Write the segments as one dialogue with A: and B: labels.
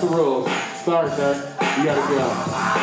A: the rules. Sorry, sir. You gotta go.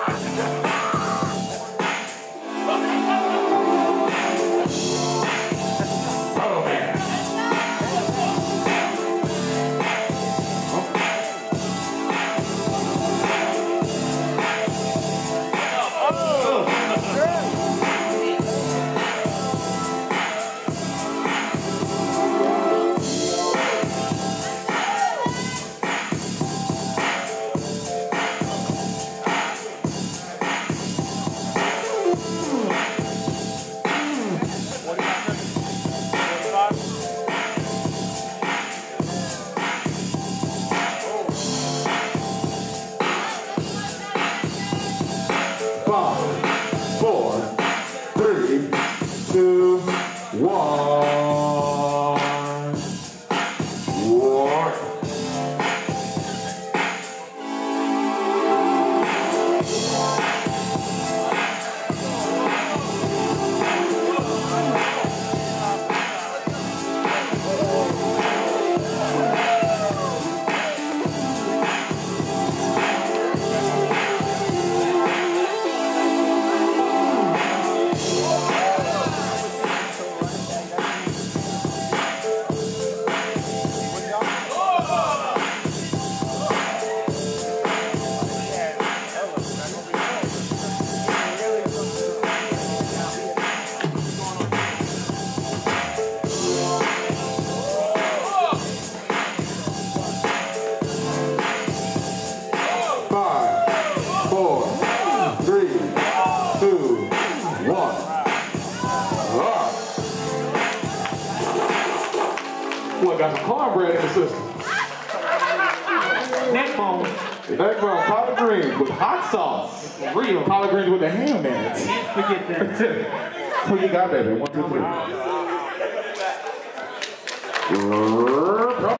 A: Boy, got some cornbread in the system.
B: Neckbone.
A: Neckbone, collard greens with hot sauce. Real collard greens with the ham in it.
B: Forget that.
A: Who you got, baby? 1, 2, 3.